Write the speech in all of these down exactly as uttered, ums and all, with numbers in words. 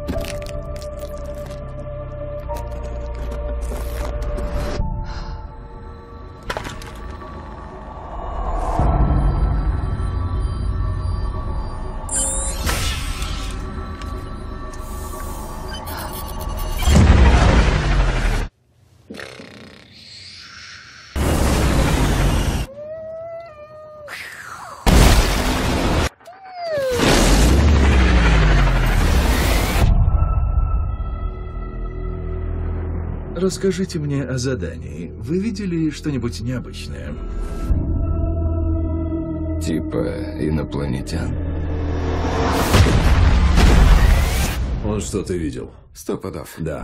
Расскажите мне о задании. Вы видели что-нибудь необычное? Типа инопланетян? Он что-то видел? Сто пудов. Да.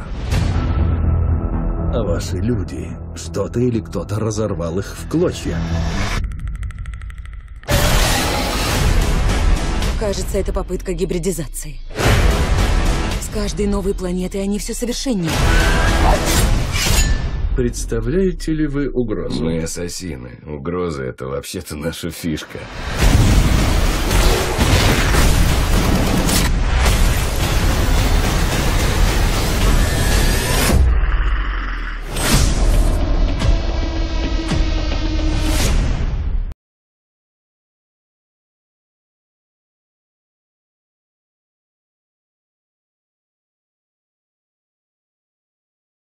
А ваши люди, что-то или кто-то разорвал их в клочья. Кажется, это попытка гибридизации. С каждой новой планетой они все совершеннее. Представляете ли вы угрозу? Мы ассасины. Угроза — это вообще-то наша фишка.